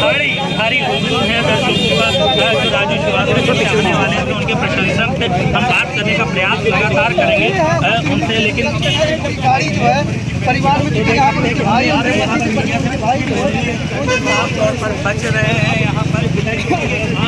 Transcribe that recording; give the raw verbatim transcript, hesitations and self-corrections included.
बड़ी भारी हुजूम है दर्शकों का जो राजू श्रीवास्तव के आने वाले हैं, तो उनके प्रशंसक से हम बात करने का प्रयास लगातार करेंगे उनसे, लेकिन गाड़ी जो है परिवार में भाई भाई साफ तौर पर बच रहे हैं यहाँ पर।